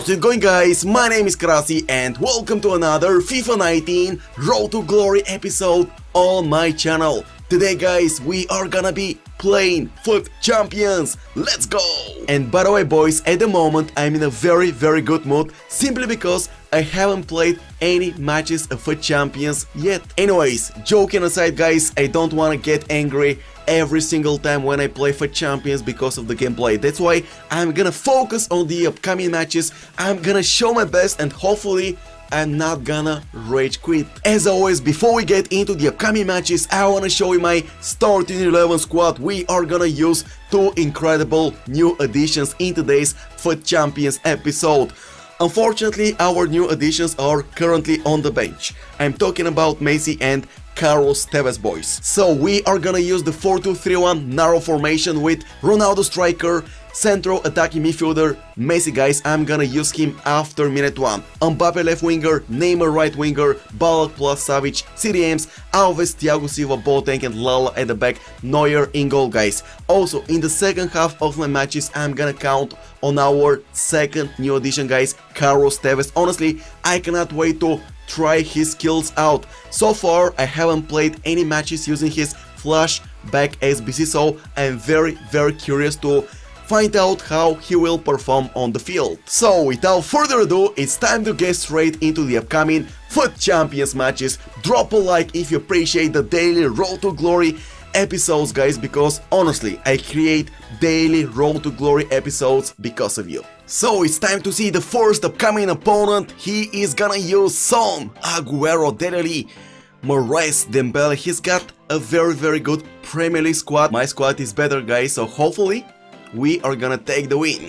How's it going, guys? My name is Krasi and welcome to another FIFA 19 Road to Glory episode on my channel. Today, guys, we are gonna be playing FUT Champions. Let's go! And by the way, boys, at the moment I'm in a very good mood simply because I haven't played any matches of FUT Champions yet. Anyways, joking aside, guys, I don't wanna get angry every single time when I play FUT Champions because of the gameplay. That's why I'm gonna focus on the upcoming matches. I'm gonna show my best and hopefully I'm not gonna rage quit. As always, before we get into the upcoming matches, I wanna show you my starting 11 squad. We are gonna use two incredible new additions in today's FUT Champions episode. Unfortunately, our new additions are currently on the bench. I'm talking about Messi and Carlos Tevez, boys. So we are gonna use the 4-2-3-1 narrow formation with Ronaldo striker, central attacking midfielder Messi, guys. I'm gonna use him after minute 1. Mbappe left winger, Neymar right winger, Ballack plus Savic, CDMs, Alves, Thiago Silva, Boateng and Lala at the back, Neuer in goal, guys. Also, in the second half of my matches, I'm gonna count on our second new addition, guys, Carlos Tevez. Honestly, I cannot wait to try his skills out. So far I haven't played any matches using his flashback SBC, so I'm very curious to find out how he will perform on the field. So without further ado, it's time to get straight into the upcoming FUT Champions matches. Drop a like if you appreciate the daily Road to Glory episodes, guys, because honestly I create daily Road to Glory episodes because of you. So it's time to see the first upcoming opponent. He is gonna use Son, Agüero, Delali, Moraes, Dembele. He's got a very good Premier League squad. My squad is better, guys, so hopefully we are gonna take the win.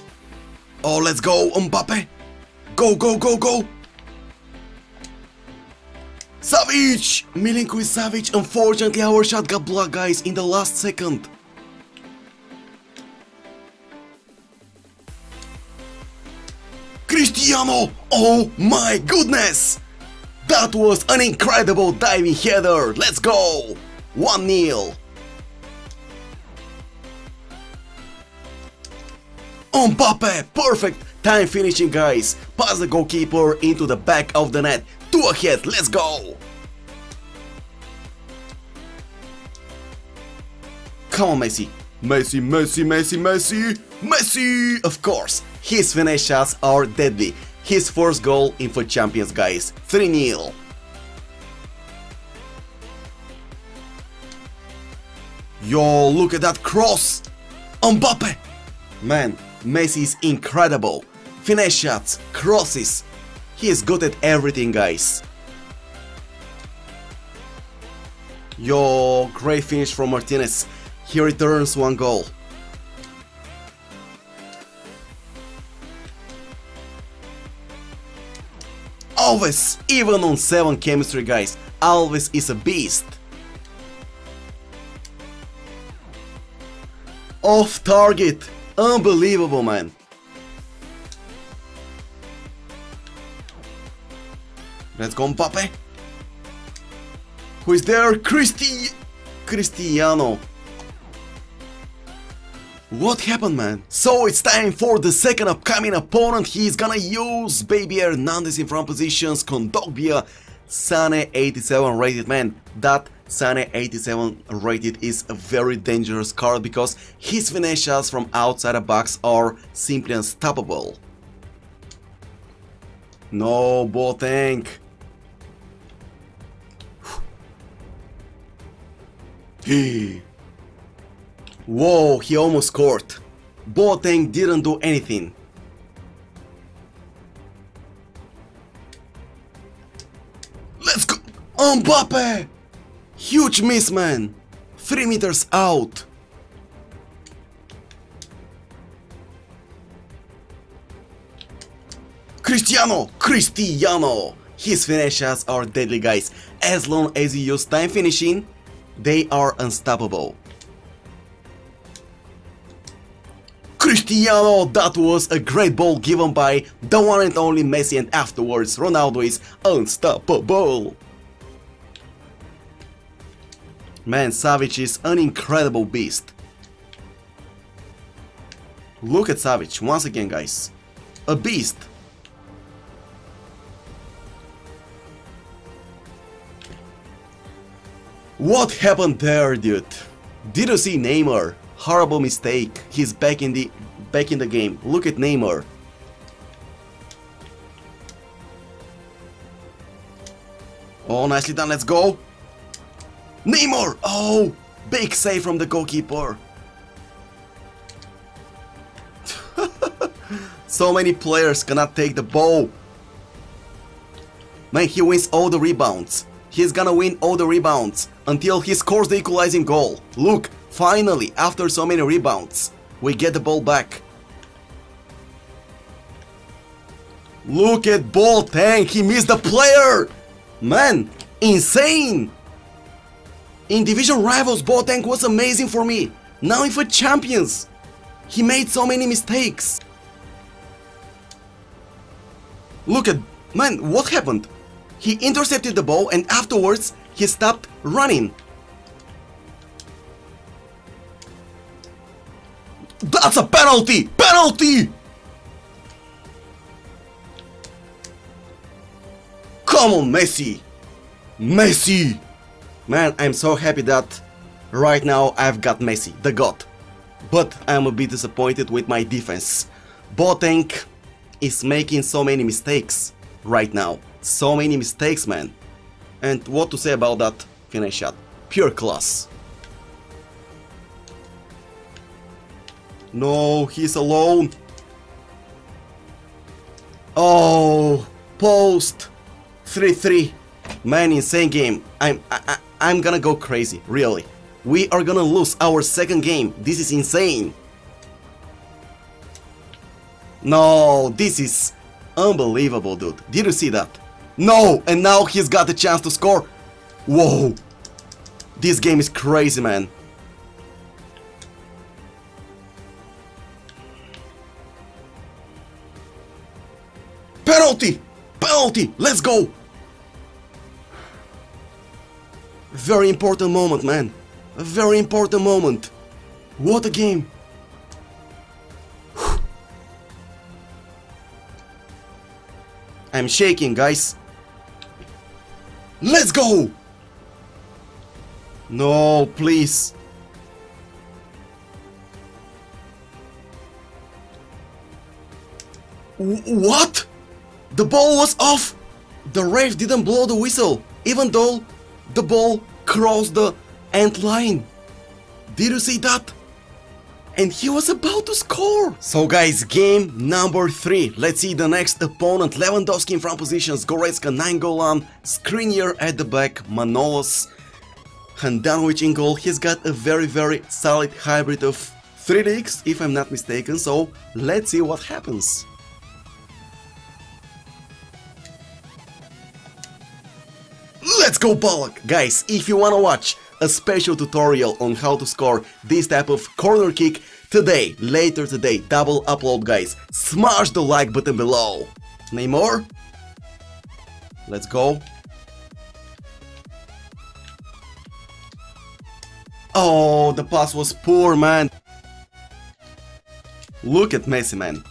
Oh, let's go, Mbappe! Go! Savic! Milinkovic Savic. Unfortunately, our shot got blocked, guys, in the last second. Cristiano! Oh my goodness! That was an incredible diving header! Let's go! 1-0. Mbappe! Perfect time finishing, guys! Pass the goalkeeper into the back of the net. 2 ahead, let's go! Come on, Messi! Messi! Of course! His finish shots are deadly. His first goal in FUT Champions, guys. 3-0. Yo, look at that cross! Mbappe! Man, Messi is incredible. Finesse shots, crosses. He is good at everything, guys. Yo, great finish from Martinez. He returns 1 goal. Alves, even on 7 chemistry, guys, Alves is a beast. Off target, unbelievable, man. Let's go, Mbappe. Who is there? Cristiano. What happened, man? So it's time for the second upcoming opponent. He's gonna use Baby Hernandez in front positions, Kondogbia, Sane 87 rated. Man, that Sane 87 rated is a very dangerous card because his finesse shots from outside the box are simply unstoppable. No, Boateng. Whoa, he almost scored. Boateng didn't do anything. Let's go! Mbappe! Huge miss, man. 3 meters out. Cristiano! His finesse shots are deadly, guys. As long as you use time finishing, they are unstoppable. Cristiano, that was a great ball given by the one and only Messi, and afterwards Ronaldo is unstoppable. Man, Savic is an incredible beast. Look at Savic once again, guys. a beast. What happened there, dude? Did you see Neymar? Horrible mistake. He's back in the game. Look at Neymar. Oh, nicely done. Let's go. Neymar! Oh, big save from the goalkeeper. So many players cannot take the ball. Man, he wins all the rebounds. He's gonna win all the rebounds until he scores the equalizing goal. Look, finally, after so many rebounds, we get the ball back. Look at Boateng, he missed the player! Man, insane! In Division Rivals, Boateng was amazing for me. Now in FUT Champions, he made so many mistakes. Look at, man, what happened? He intercepted the ball and afterwards he stopped running. That's a penalty! Penalty! Come on, Messi! Messi! Man, I'm so happy that right now I've got Messi, the God. But I'm a bit disappointed with my defense. Boateng is making so many mistakes right now. So many mistakes, man. And what to say about that finish shot? Pure class. No, he's alone. Oh, post 3-3. Man, insane game. I'm gonna go crazy, really. We are gonna lose our second game. This is insane. No, this is unbelievable, dude. Did you see that? No, and now he's got the chance to score. Whoa. This game is crazy, man. Penalty! Penalty! Let's go! Very important moment, man. A very important moment. What a game. I'm shaking, guys. Let's go! No, please. What? The ball was off! The ref didn't blow the whistle, even though the ball crossed the end line. Did you see that? And he was about to score. So guys, game number 3. Let's see the next opponent. Lewandowski in front positions, Goretzka, Nainggolan, Skriniar at the back, Manolas, Handanovic in goal. He's got a very solid hybrid of 3 leagues, if I'm not mistaken. So let's see what happens. Let's go, Ballack! Guys, if you wanna watch a special tutorial on how to score this type of corner kick today, later today, double upload, guys. Smash the like button below. Neymar? Let's go. Oh, the pass was poor, man. Look at Messi, man.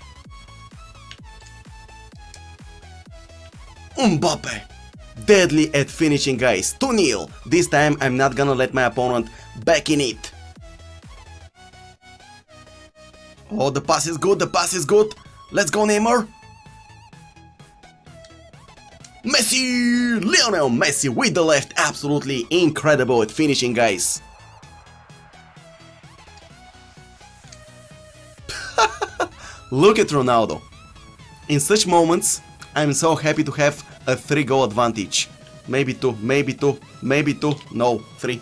Mbappe. Deadly at finishing, guys. 2-0. This time I'm not gonna let my opponent back in it. Oh, the pass is good, the pass is good. Let's go, Neymar. Messi! Lionel Messi with the left. Absolutely incredible at finishing, guys. Look at Ronaldo. In such moments, I'm so happy to have a 3-goal advantage. Maybe 2, maybe 2, maybe 2, no, 3.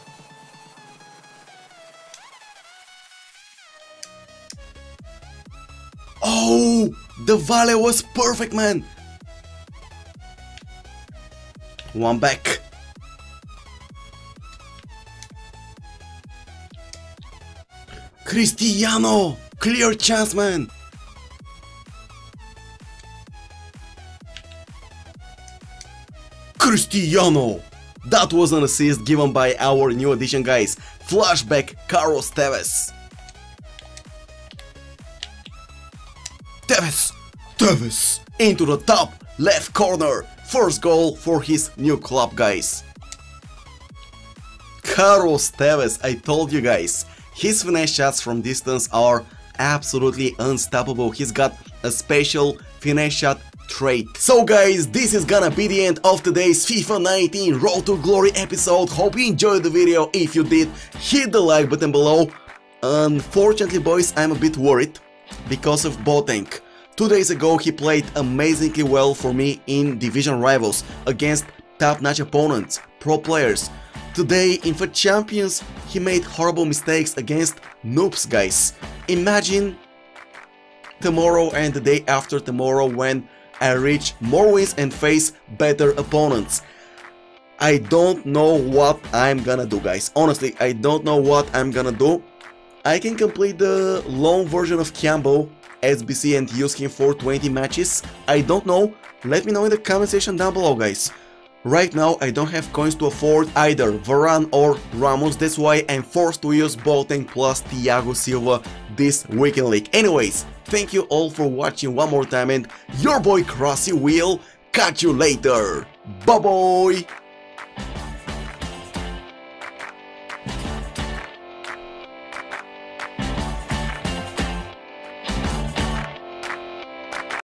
Oh, the volley was perfect, man. One back. Cristiano, clear chance, man. Cristiano! That was an assist given by our new addition, guys. Flashback Carlos Tevez. Tevez! Tevez into the top left corner. First goal for his new club, guys. Carlos Tevez, I told you guys, his finesse shots from distance are absolutely unstoppable. He's got a special finesse shot trait. So guys, this is gonna be the end of today's FIFA 19 Road to Glory episode. Hope you enjoyed the video. If you did, hit the like button below. Unfortunately, boys, I'm a bit worried because of Boateng. 2 days ago he played amazingly well for me in division rivals against top-notch opponents, pro players. Today in FUT Champions he made horrible mistakes against noobs, guys. Imagine tomorrow and the day after tomorrow when I reach more wins and face better opponents. I don't know what I'm gonna do, guys. Honestly, I don't know what I'm gonna do. I can complete the long version of Cambo SBC and use him for 20 matches. I don't know. Let me know in the comment section down below, guys. Right now I don't have coins to afford either Varane or Ramos, that's why I'm forced to use Boateng plus Thiago Silva this weekend league. Anyways, thank you all for watching one more time, and your boy Crossy will catch you later. Bye bye!